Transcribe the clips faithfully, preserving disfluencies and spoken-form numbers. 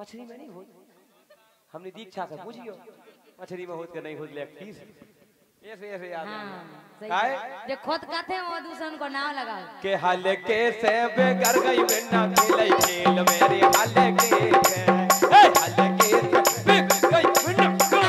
मछली में नहीं हो हमने दीक्षा से पूछियो मछली में होत के नहीं होत लेग पीस ऐसे ऐसे याद है काय जो खुद कहते हैं वो दूसरों को नाम लगाओ के हाल के से बेगर गई बिना खेले खेल मेरे हाल के से ए हाल के से बेगर गई बिना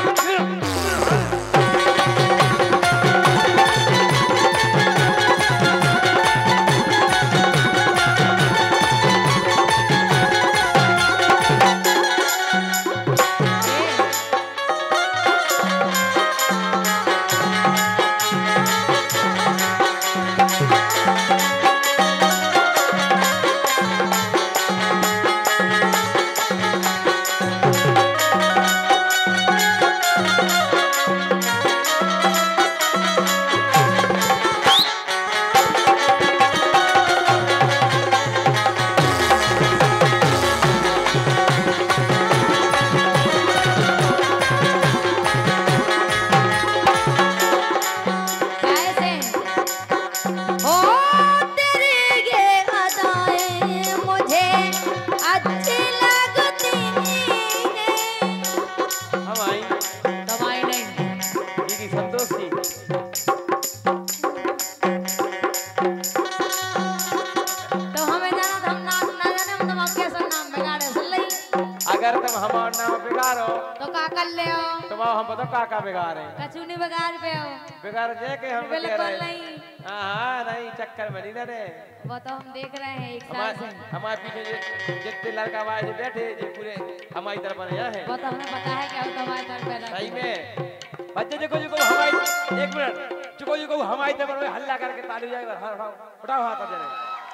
काका बिगाड़ है कछु नहीं बिगाड़ पे हो बिगाड़ जे के हम बिल्कुल नहीं हां हां नहीं चक्कर में नहीं रे वो तो हम देख रहे हैं एक साल से हमारे पीछे जितने लड़का आए जो बैठे जो पूरे हमारी तरफ बने हैं वो तो हमें पता है कि हम तुम्हारी तरफ बैठे सही में बच्चे जो को हमारी एक मिनट जो को हमारी तरफ हल्ला करके ताली जाएगा उठाओ उठाओ हाथ देने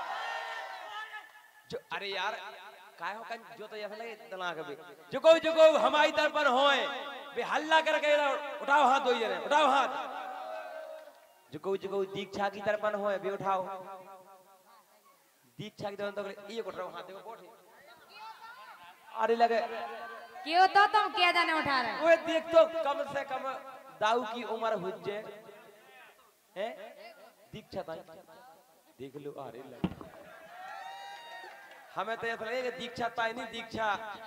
जो अरे यार काय हो कन जो तो ये लगे तना के जो को जो को हमारी तरफ पर होए बे हल्ला करके उठाओ हाथ दो जने उठाओ हाथ जो को जो को दीक्षा की तरफ पर होए बे उठाओ दीक्षा की तरफ तो ये उठाओ हाथ देखो बैठे अरे लगे क्यों तो तुम क्या जाने उठा रहे ओए देख तो कम से कम दाऊ की उम्र हो जाए हैं दीक्षा ताई देख लो अरे लगे हमें तो ऐसा लगे दीक्षा ताई नहीं दीक्षा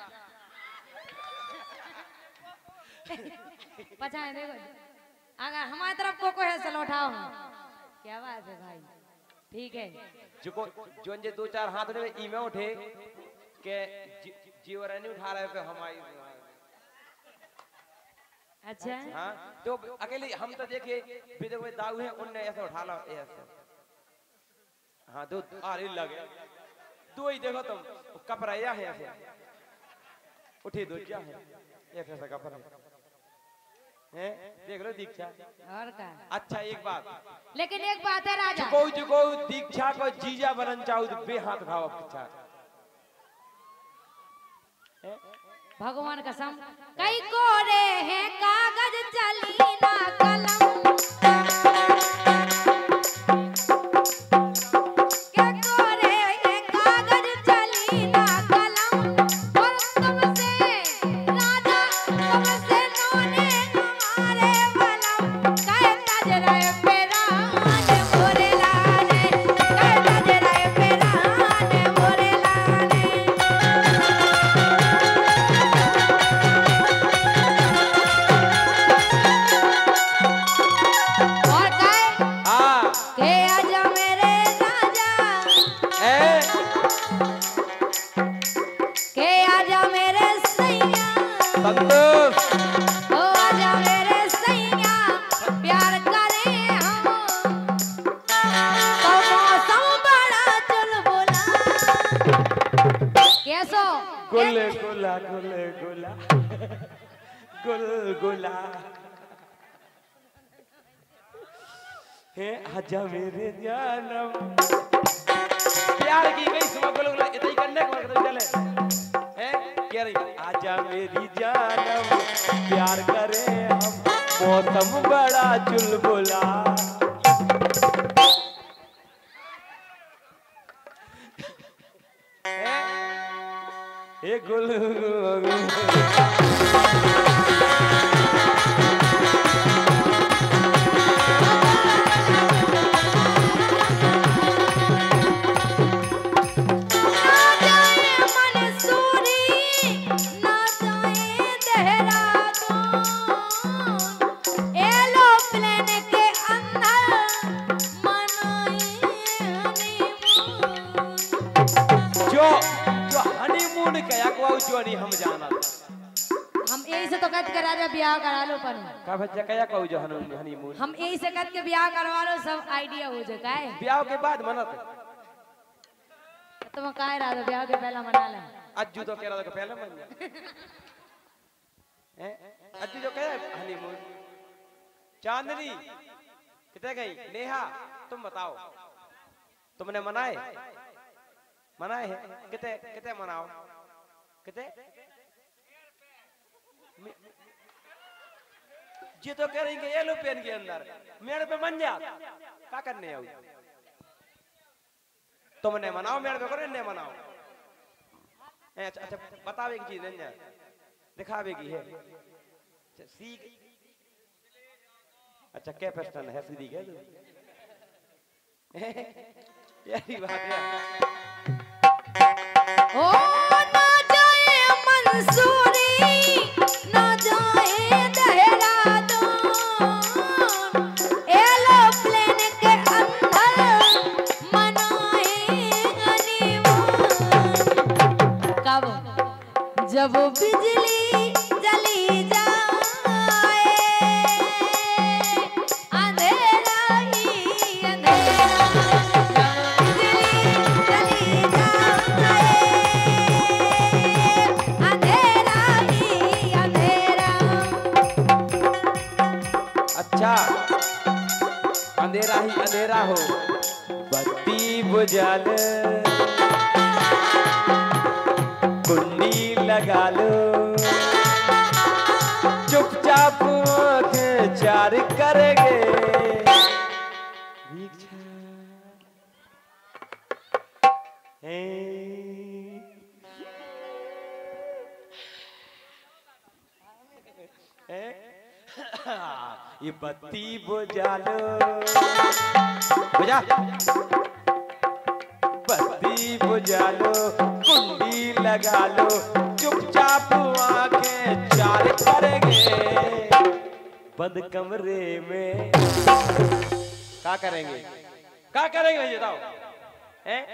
पछाए देखो अगर हमारी तरफ को कोई है चलो उठाओ क्या बात है भाई ठीक है जो को जो जे दो चार हाथ में ई में उठे के जीवर नहीं उठा रहे पे हमारी अच्छा हां तो अकेले हम तो देखे भी देखो दाऊ है उनने ऐसे उठा लो ऐसे हां दो अरे लगे दो ही देखो तुम कपराया है ऐसे उठे दो क्या है ऐसे ऐसा कपरा है देख लो दीक्षा और का अच्छा एक बात लेकिन एक बात है राजा जो जो को दीक्षा को जीजा बनन चाहो तो बे हाथ उठाओ पीछा भगवान कसम कई कोरे हैं कागज चली ना कलम आजा मेरे जानम प्यार की गई सुबह को लोग इतना ही करने को करते चले हैं क्या रही आजा मेरी जानम प्यार करे हम मौसम बड़ा चुलबुला ए गुल हनीमून कया को जो नहीं हम जाना हम यही से तो कत करा रहे ब्याह करा लो पर का बच्चा कया को जो हनीमून हम यही से कत के ब्याह करवा लो सब आइडिया हो जाए काहे ब्याह के बाद मनत तुम काहे रहा दो ब्याह के पहला मना ले अज्जू तो कह रहा था पहले मन हैं अज्जू जो कह हनीमून चांदनी कितने गई नेहा तुम बताओ तुमने मनाए मनाए हैं कितने कितने मनाओ कितने ये तो कह रही कि ये लो पेन के अंदर मेरे पे मन जा क्या करने आओ तुमने मनाओ मेरे पे करो नहीं मनाओ अच्छा अच्छा बतावे की चीज नहीं दिखावे की है सीख अच्छा क्या प्रश्न है सीधी क्या यही बात है ओ ना जाए मंसूरी ना जाए देहरादून एरोप्लेन के अंदर मनाए हनीमून कब जब बिजली जली जाए अंधेरा ही अंधेरा अच्छा अंधेरा ही अंधेरा हो बत्ती बुझा लो कुंडी लगा लो चुपचाप आंखें चार करेंगे ये बत्ती बुझा लो बुझा बत्ती बुझा लो कुंडी लगा लो चुपचाप आंखें चार करेंगे बंद कमरे में क्या करेंगे क्या करेंगे ये बताओ हैं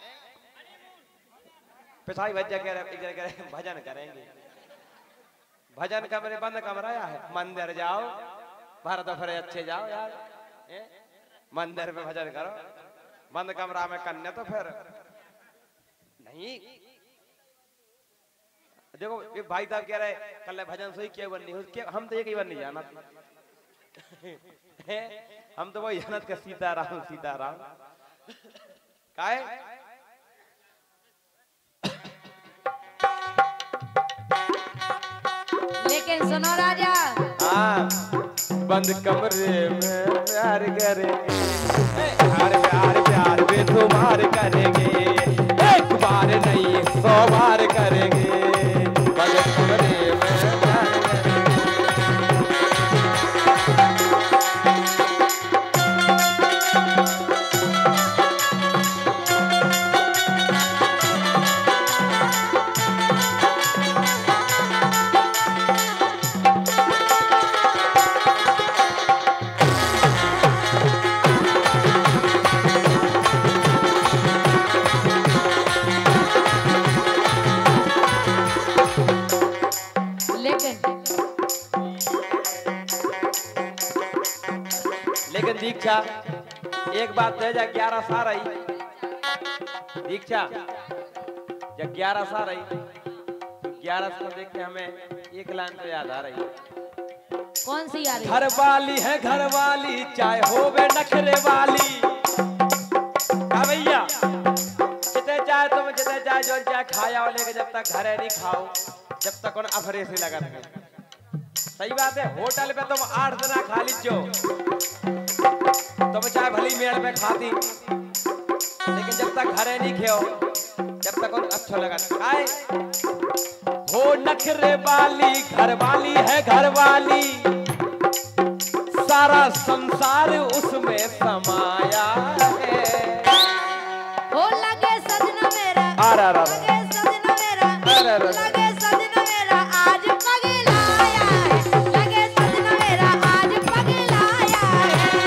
पिछाई भज्जा कह रहे भजन करेंगे भजन कमरे बंद कमरा है मंदिर जाओ भारत फिर अच्छे जाओ यार ए? मंदिर में भजन करो बंद कमरा में करने तो फिर नहीं देखो ये भाई साहब कह रहे कल भजन सही क्यों बन नहीं हम तो ये कई बार नहीं जाना हम तो वही जानत का सीताराम सीताराम काहे लेकिन सुनो राजा हाँ बंद कमरे में प्यार करेंगे प्यार प्यार प्यार बेशुमार करेंगे एक बार नहीं सौ बार करेंगे बंद कमरे में प्यार लेकिन दीक्षा एक बात है जब ग्यारह साल आई दीक्षा जब ग्यारह साल आई तो ग्यारह साल देख के हमें एक लाइन तो याद आ रही है कौन सी यार घर वाली है घर वाली चाहे होवे नखरे वाली भैया जितने चाहे तुम जितने चाहे जो चाहे खाया हो लेके जब तक घरे नहीं खाओ जब तक उन अफरे से लगा रहे सही बात है होटल पे तुम आठ दिन खा लीजो तुम चाहे भली मेड़ पे खाती लेकिन जब तक घरे नहीं खेओ जब तक उन अच्छा लगा आए हो नखरे वाली घर वाली है घर वाली सारा संसार उसमें समाया है हो लगे सजना मेरा आ रहा लगे सजना मेरा लगे सजना मेरा आज पगलाया है लगे सजना मेरा आज पगलाया है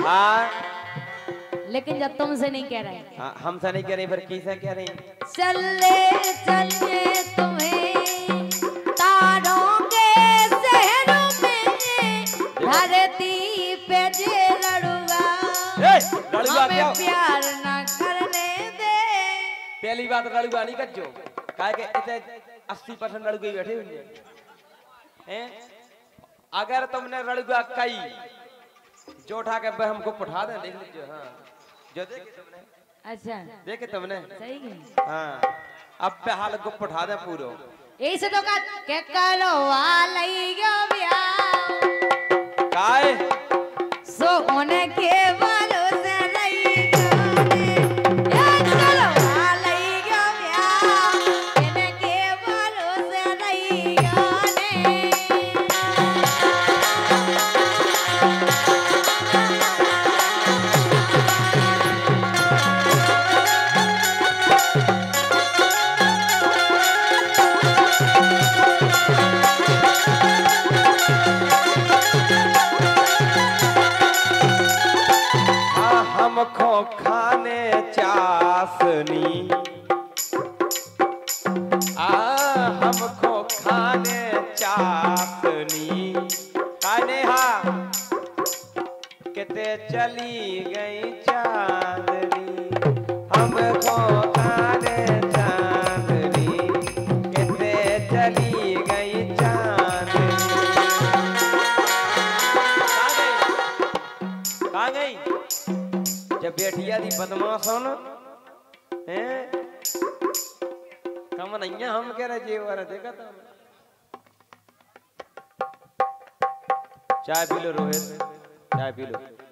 हाँ लेकिन जब तुमसे नहीं कह रहे। हाँ, हमसे नहीं कह रही फिर किसे कह रही? चले चले तुम्हें तारों के शहरों में धरती पे जे लड़ुआ लड़ुआ हमें क्या? प्यार न करने दे। पहली बात लड़ुआ नहीं कर जो काहे के इतने अस्सी परसेंट लड़ुआ बैठे हुए हैं। अगर तुमने लड़ुआ कई जो उठा के हमको उठा दे देख लीजिए। हाँ जो देखे तुमने। अच्छा देखे तुमने सही है। हाँ अब पे हाल गुप उठा दे पूरो ऐसे तो का के करो वालई गयो ब्याह काय सोने के बालों से नहीं गाने ये करो वालई गयो ब्याह इनके बालों से नहीं गाने। हमको खाने चासनी आ हमको खाने चासनी खाने हाँ किते चली गई चांदनी हमको खाने चांदनी किते चली गई चांदनी। कहाँ गई? जब बेटिया दी बदमाश हो ना हैं कम नहीं है हम कह रहे जेवर देखा था। चाय पी लो रोहित चाय पी लो।